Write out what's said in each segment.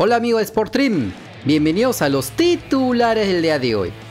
Hola amigos de Sportstream, bienvenidos a los titulares del día de hoy.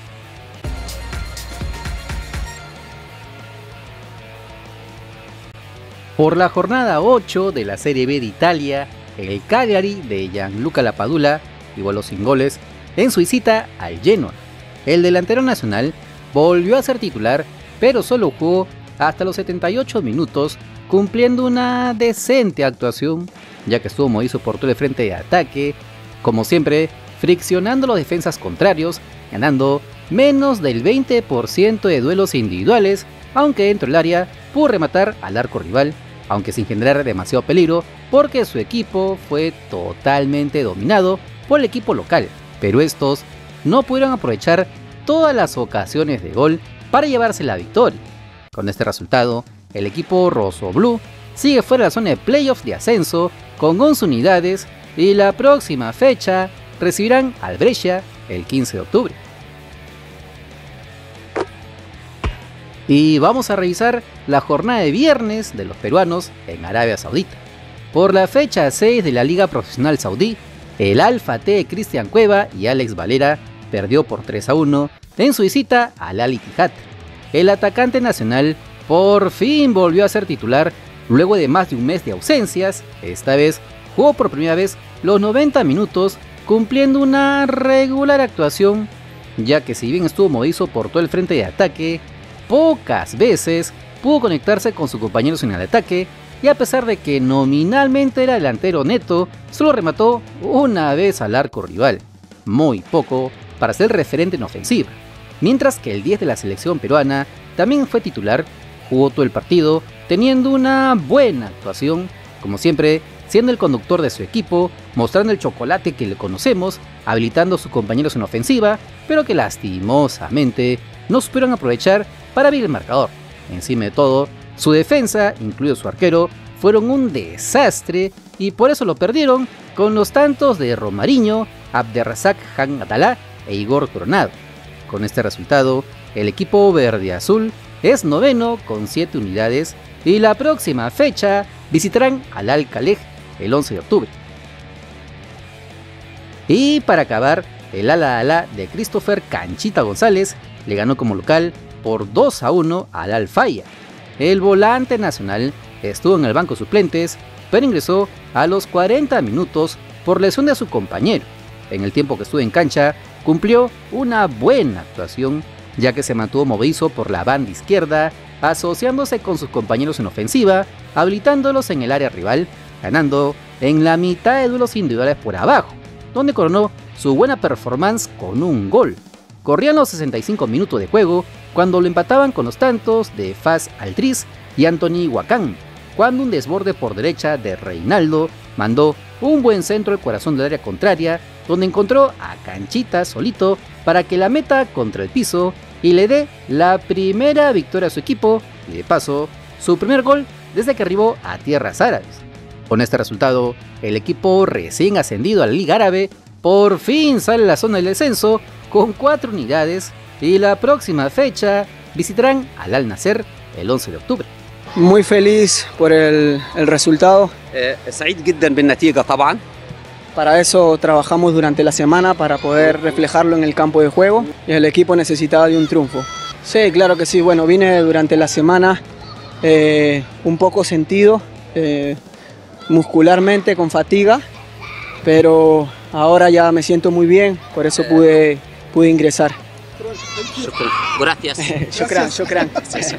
Por la jornada 8 de la Serie B de Italia, el Cagliari de Gianluca Lapadula igualó sin goles en su visita al Genoa. El delantero nacional volvió a ser titular, pero solo jugó hasta los 78 minutos, cumpliendo una decente actuación, ya que estuvo movido por todo el frente de ataque, como siempre, friccionando los defensas contrarios, ganando menos del 20% de duelos individuales, aunque dentro del área pudo rematar al arco rival, aunque sin generar demasiado peligro, porque su equipo fue totalmente dominado por el equipo local, pero estos no pudieron aprovechar todas las ocasiones de gol para llevarse la victoria. Con este resultado, el equipo rossoblù sigue fuera de la zona de playoffs de ascenso con 11 unidades y la próxima fecha recibirán al Brescia el 15 de octubre. Y vamos a revisar la jornada de viernes de los peruanos en Arabia Saudita. Por la fecha 6 de la Liga Profesional Saudí, el Alfa T de Cristian Cueva y Alex Valera perdió por 3-1 en su visita al Al Ittihad. El atacante nacional por fin volvió a ser titular luego de más de un mes de ausencias. Esta vez jugó por primera vez los 90 minutos, cumpliendo una regular actuación, ya que si bien estuvo movido por todo el frente de ataque, pocas veces pudo conectarse con sus compañeros en el ataque, y a pesar de que nominalmente era delantero neto, solo remató una vez al arco rival, muy poco para ser referente en ofensiva. Mientras que el 10 de la selección peruana también fue titular, jugó todo el partido, teniendo una buena actuación, como siempre, siendo el conductor de su equipo, mostrando el chocolate que le conocemos, habilitando a sus compañeros en ofensiva, pero que lastimosamente no supieron aprovechar para abrir el marcador. Encima de todo, su defensa, incluido su arquero, fueron un desastre y por eso lo perdieron con los tantos de Romarinho, Abderrazak Jan Atalá e Igor Coronado. Con este resultado, el equipo verde azul es noveno con 7 unidades y la próxima fecha visitarán al Al-Khalej el 11 de octubre. Y para acabar, el Al-Ahly de Christopher Canchita González le ganó como local por 2-1 al Al-Fayha. El volante nacional estuvo en el banco de suplentes, pero ingresó a los 40 minutos por lesión de su compañero. En el tiempo que estuvo en cancha, cumplió una buena actuación, ya que se mantuvo movido por la banda izquierda, asociándose con sus compañeros en ofensiva, habilitándolos en el área rival, ganando en la mitad de duelos individuales por abajo, donde coronó su buena performance con un gol. Corrían los 65 minutos de juego cuando lo empataban con los tantos de Faz Altriz y Anthony Huacán, cuando un desborde por derecha de Reinaldo mandó un buen centro al corazón del área contraria, donde encontró a Canchita solito para que la meta contra el piso y le dé la primera victoria a su equipo y de paso su primer gol desde que arribó a tierras árabes. Con este resultado, el equipo recién ascendido a la Liga Árabe por fin sale a la zona del descenso con 4 unidades y la próxima fecha visitarán al Al Nassr el 11 de octubre. Muy feliz por el resultado. سعيد جدا بالنتيجة طبعا. Para eso trabajamos durante la semana para poder reflejarlo en el campo de juego y el equipo necesitaba de un triunfo. Sí, claro que sí. Bueno, vine durante la semana un poco sentido, muscularmente con fatiga, pero ahora ya me siento muy bien, por eso pude ingresar. Gracias. Shukran.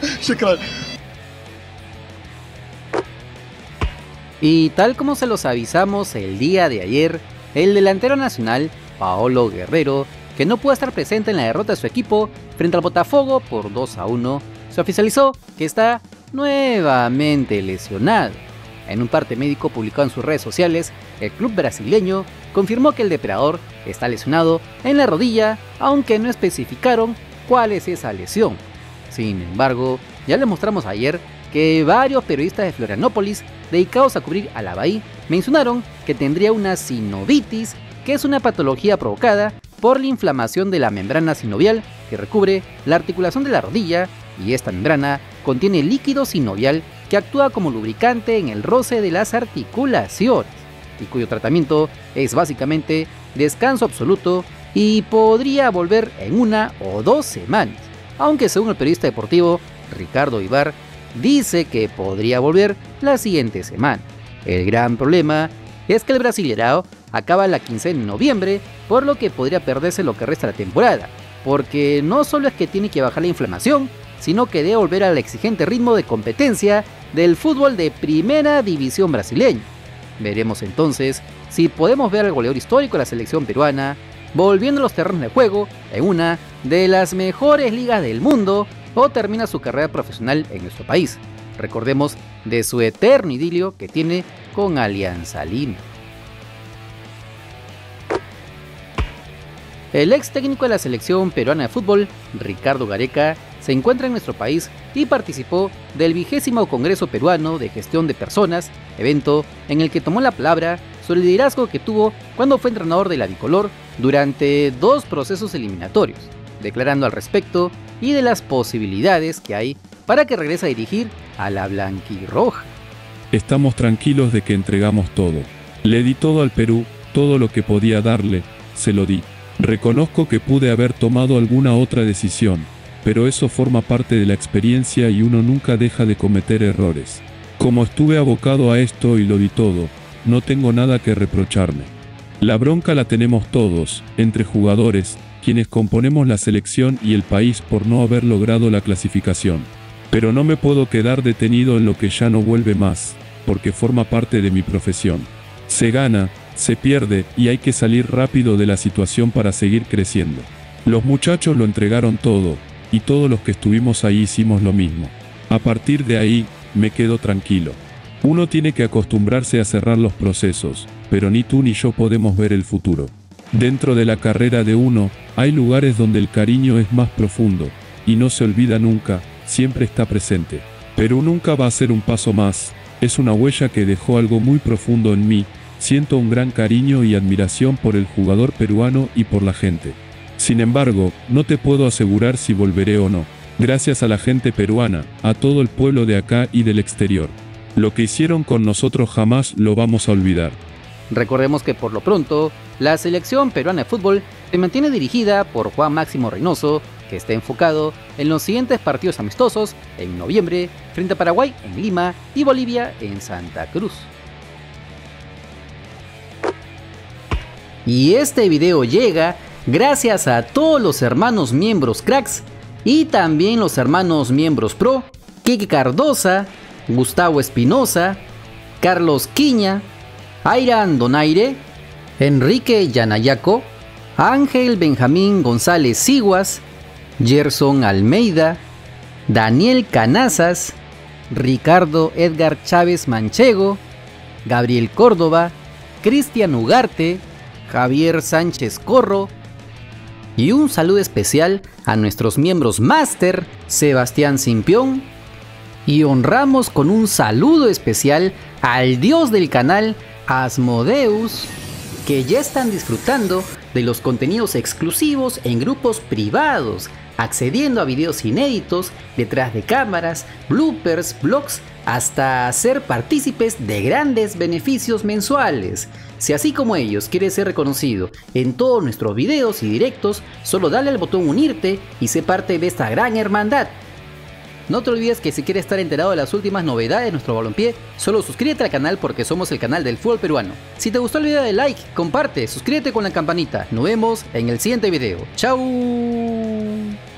Y tal como se los avisamos el día de ayer, el delantero nacional, Paolo Guerrero, que no pudo estar presente en la derrota de su equipo frente al Botafogo por 2-1, se oficializó que está nuevamente lesionado. En un parte médico publicado en sus redes sociales, el club brasileño confirmó que el depredador está lesionado en la rodilla, aunque no especificaron cuál es esa lesión. Sin embargo, ya les mostramos ayer que varios periodistas de Florianópolis dedicados a cubrir al Avaí mencionaron que tendría una sinovitis, que es una patología provocada por la inflamación de la membrana sinovial que recubre la articulación de la rodilla, y esta membrana contiene líquido sinovial que actúa como lubricante en el roce de las articulaciones. y cuyo tratamiento es básicamente descanso absoluto y podría volver en 1 o 2 semanas, aunque según el periodista deportivo Ricardo Vivar dice que podría volver la siguiente semana. El gran problema es que el Brasileirao acaba la quincena de noviembre, por lo que podría perderse lo que resta de la temporada, porque no solo es que tiene que bajar la inflamación, sino que debe volver al exigente ritmo de competencia del fútbol de primera división brasileña. Veremos entonces si podemos ver al goleador histórico de la selección peruana volviendo a los terrenos de juego en una de las mejores ligas del mundo o termina su carrera profesional en nuestro país. Recordemos de su eterno idilio que tiene con Alianza Lima. El ex técnico de la selección peruana de fútbol, Ricardo Gareca, se encuentra en nuestro país y participó del 20º Congreso Peruano de Gestión de Personas, evento en el que tomó la palabra sobre el liderazgo que tuvo cuando fue entrenador de la bicolor durante 2 procesos eliminatorios, declarando al respecto y de las posibilidades que hay para que regrese a dirigir a la blanquirroja. Estamos tranquilos de que entregamos todo. Le di todo al Perú, todo lo que podía darle, se lo di. Reconozco que pude haber tomado alguna otra decisión, pero eso forma parte de la experiencia y uno nunca deja de cometer errores. Como estuve abocado a esto y lo di todo, no tengo nada que reprocharme. La bronca la tenemos todos, entre jugadores, quienes componemos la selección y el país por no haber logrado la clasificación. Pero no me puedo quedar detenido en lo que ya no vuelve más, porque forma parte de mi profesión. Se gana, se pierde y hay que salir rápido de la situación para seguir creciendo. Los muchachos lo entregaron todo, y todos los que estuvimos ahí hicimos lo mismo. A partir de ahí, me quedo tranquilo. Uno tiene que acostumbrarse a cerrar los procesos, pero ni tú ni yo podemos ver el futuro. Dentro de la carrera de uno, hay lugares donde el cariño es más profundo, y no se olvida nunca, siempre está presente. Pero nunca va a ser un paso más, es una huella que dejó algo muy profundo en mí. Siento un gran cariño y admiración por el jugador peruano y por la gente. Sin embargo, no te puedo asegurar si volveré o no. Gracias a la gente peruana, a todo el pueblo de acá y del exterior. Lo que hicieron con nosotros jamás lo vamos a olvidar. Recordemos que por lo pronto, la selección peruana de fútbol se mantiene dirigida por Juan Máximo Reynoso, que está enfocado en los siguientes partidos amistosos en noviembre frente a Paraguay en Lima y Bolivia en Santa Cruz. Y este video llega gracias a todos los hermanos miembros cracks y también los hermanos miembros pro, Kike Cardosa, Gustavo Espinosa, Carlos Quiña, Airan Donaire, Enrique Yanayaco, Ángel Benjamín González Siguas, Gerson Almeida, Daniel Canazas, Ricardo Edgar Chávez Manchego, Gabriel Córdoba, Cristian Ugarte, Javier Sánchez Corro y un saludo especial a nuestros miembros Máster, Sebastián Simpión, y honramos con un saludo especial al dios del canal, Asmodeus, que ya están disfrutando de los contenidos exclusivos en grupos privados, accediendo a videos inéditos, detrás de cámaras, bloopers, vlogs, hasta ser partícipes de grandes beneficios mensuales. Si así como ellos quieres ser reconocido en todos nuestros videos y directos, solo dale al botón unirte y sé parte de esta gran hermandad. No te olvides que si quieres estar enterado de las últimas novedades de nuestro balompié, solo suscríbete al canal porque somos el canal del fútbol peruano. Si te gustó el video, dale like, comparte, suscríbete con la campanita. Nos vemos en el siguiente video. ¡Chao!